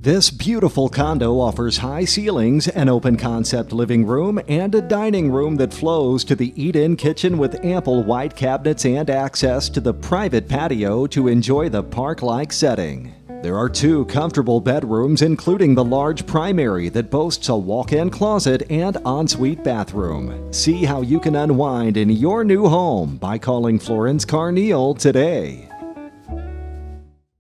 This beautiful condo offers high ceilings, an open-concept living room, and a dining room that flows to the eat-in kitchen with ample white cabinets and access to the private patio to enjoy the park-like setting. There are 2 comfortable bedrooms, including the large primary that boasts a walk-in closet and ensuite bathroom. See how you can unwind in your new home by calling Florence Carneol today.